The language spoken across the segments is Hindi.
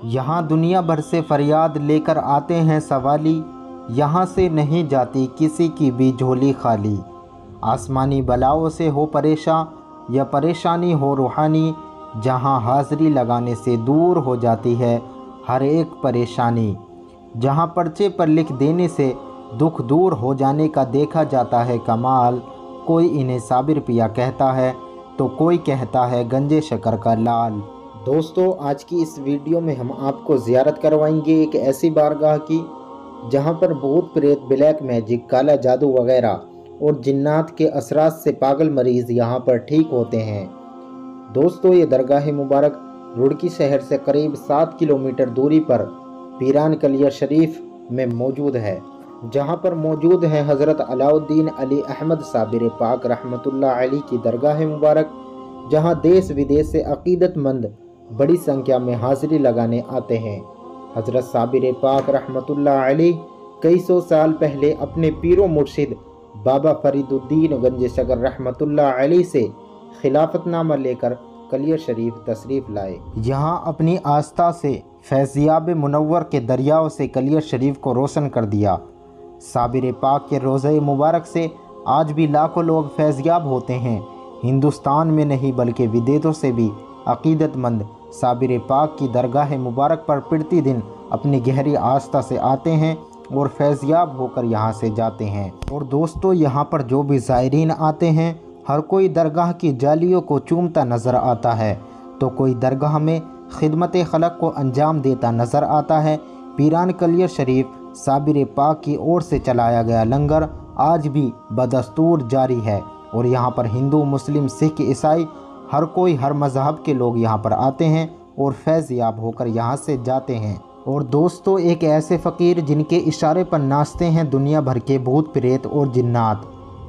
यहाँ दुनिया भर से फरियाद लेकर आते हैं सवाली, यहाँ से नहीं जाती किसी की भी झोली खाली। आसमानी बलाओं से हो परेशान या परेशानी हो रूहानी, जहाँ हाज़री लगाने से दूर हो जाती है हर एक परेशानी। जहाँ पर्चे पर लिख देने से दुख दूर हो जाने का देखा जाता है कमाल। कोई इन्हें साबिर पिया कहता है तो कोई कहता है गंजे शकर का लाल। दोस्तों, आज की इस वीडियो में हम आपको ज़ियारत करवाएंगे एक ऐसी बारगाह की जहां पर भूत प्रेत, ब्लैक मैजिक, काला जादू वगैरह और जिन्नात के असरात से पागल मरीज़ यहां पर ठीक होते हैं। दोस्तों, ये दरगाह मुबारक रुड़की शहर से करीब 7 किलोमीटर दूरी पर पीरान कलियर शरीफ में मौजूद है, जहां पर मौजूद है हज़रत अलाउद्दीन अली अहमद साबिर पाक रहमतुल्लाह अलैह की दरगाह मुबारक, जहां देश विदेश से अकीदतमंद बड़ी संख्या में हाज़िरी लगाने आते हैं। हज़रत साबिर पाक रहमतुल्लाह अलैह कई सौ साल पहले अपने पीरो मुर्शिद बाबा फरीदुद्दीन गंज शकर रहमतुल्लाह अलैह से खिलाफतनामा लेकर कलियर शरीफ तशरीफ़ लाए। यहाँ अपनी आस्था से फैज़याब मुनव्वर के दरियाओं से कलियर शरीफ को रोशन कर दिया। साबिर पाक के रोज़े मुबारक से आज भी लाखों लोग फैज़याब होते हैं। हिंदुस्तान में नहीं बल्कि विदेशों से भी अकीदतमंद साबिर पाक की दरगाह मुबारक पर प्रतिदिन अपनी गहरी आस्था से आते हैं और फैज़याब होकर यहाँ से जाते हैं। और दोस्तों, यहाँ पर जो भी ज़ायरीन आते हैं हर कोई दरगाह की जालियों को चूमता नज़र आता है, तो कोई दरगाह में खिदमत खलक को अंजाम देता नज़र आता है। पीरान कलियर शरीफ साबिर पाक की ओर से चलाया गया लंगर आज भी बदस्तूर जारी है और यहाँ पर हिंदू, मुस्लिम, सिख, ईसाई हर कोई, हर मज़हब के लोग यहाँ पर आते हैं और फैज़याब होकर यहाँ से जाते हैं। और दोस्तों, एक ऐसे फ़कीर जिनके इशारे पर नाचते हैं दुनिया भर के भूत प्रेत और जिन्नात।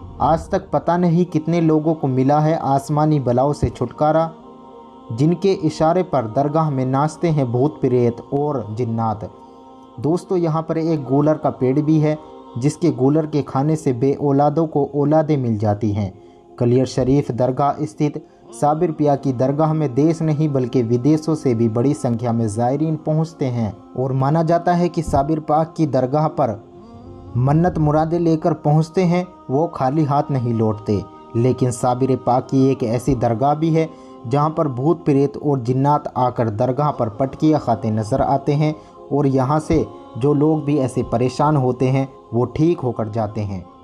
आज तक पता नहीं कितने लोगों को मिला है आसमानी बलाओं से छुटकारा, जिनके इशारे पर दरगाह में नाचते हैं भूत प्रेत और जिन्नात। दोस्तों, यहाँ पर एक गूलर का पेड़ भी है, जिसके गूलर के खाने से बे औलादों को औलादें मिल जाती हैं। कलियर शरीफ दरगाह स्थित साबिर पिया की दरगाह में देश नहीं बल्कि विदेशों से भी बड़ी संख्या में ज़ायरीन पहुँचते हैं और माना जाता है कि साबिर पाक की दरगाह पर मन्नत मुरादें लेकर पहुँचते हैं वो खाली हाथ नहीं लौटते। लेकिन साबिर पाक की एक ऐसी दरगाह भी है जहाँ पर भूत प्रेत और जिन्नात आकर दरगाह पर पटकियाँ खाते नज़र आते हैं और यहाँ से जो लोग भी ऐसे परेशान होते हैं वो ठीक होकर जाते हैं।